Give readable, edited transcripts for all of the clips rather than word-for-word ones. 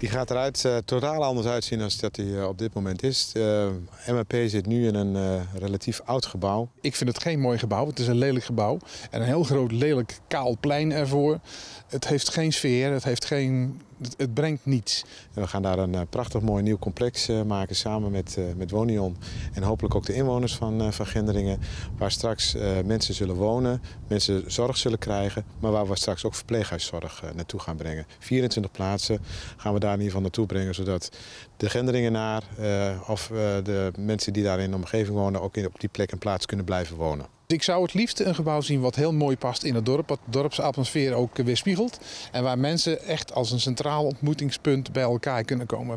Die gaat eruit totaal anders uitzien dan dat hij op dit moment is. MAP zit nu in een relatief oud gebouw. Ik vind het geen mooi gebouw. Het is een lelijk gebouw. En een heel groot lelijk kaal plein ervoor. Het heeft geen sfeer. Het brengt niets. En we gaan daar een prachtig mooi nieuw complex maken samen met Wonion. En hopelijk ook de inwoners van Gendringen. Waar straks mensen zullen wonen, mensen zorg zullen krijgen. Maar waar we straks ook verpleeghuiszorg naartoe gaan brengen. 24 plaatsen gaan we daar in ieder geval naartoe brengen. Zodat de Gendringenaar of de mensen die daar in de omgeving wonen ook op die plek en plaats kunnen blijven wonen. Ik zou het liefst een gebouw zien wat heel mooi past in het dorp. Wat de dorpsatmosfeer ook weerspiegelt. En waar mensen echt als een centraal ontmoetingspunt bij elkaar kunnen komen.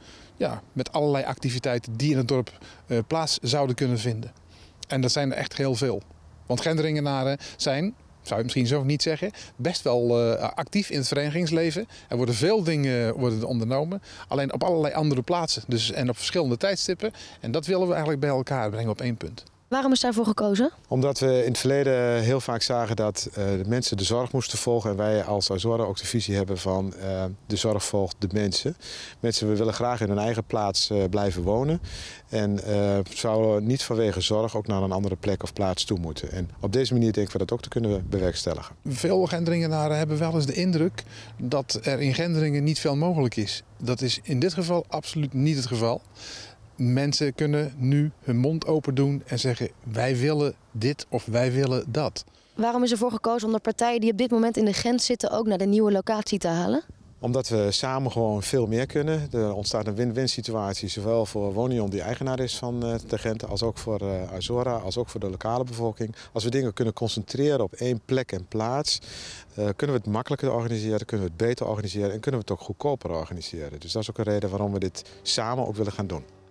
Met allerlei activiteiten die in het dorp plaats zouden kunnen vinden. En dat zijn er echt heel veel. Want Gendringenaren zijn, zou je misschien zo niet zeggen, best wel actief in het verenigingsleven. Er worden veel dingen ondernomen. Alleen op allerlei andere plaatsen. En op verschillende tijdstippen. En dat willen we eigenlijk bij elkaar brengen op één punt. Waarom is daarvoor gekozen? Omdat we in het verleden heel vaak zagen dat de mensen de zorg moesten volgen. En wij als Azora ook de visie hebben van de zorg volgt de mensen. We willen graag in hun eigen plaats blijven wonen. En zouden niet vanwege zorg ook naar een andere plek of plaats toe moeten. En op deze manier denken we dat ook te kunnen bewerkstelligen. Veel Gendringenaren hebben wel eens de indruk dat er in Gendringen niet veel mogelijk is. Dat is in dit geval absoluut niet het geval. Mensen kunnen nu hun mond open doen en zeggen wij willen dit of wij willen dat. Waarom is ervoor gekozen om de partijen die op dit moment in de Gent zitten ook naar de nieuwe locatie te halen? Omdat we samen gewoon veel meer kunnen. Er ontstaat een win-win situatie, zowel voor Wonion die eigenaar is van de Gent, als ook voor Azora, als ook voor de lokale bevolking. Als we dingen kunnen concentreren op één plek en plaats, kunnen we het makkelijker organiseren, kunnen we het beter organiseren en kunnen we het ook goedkoper organiseren. Dus dat is ook een reden waarom we dit samen ook willen gaan doen.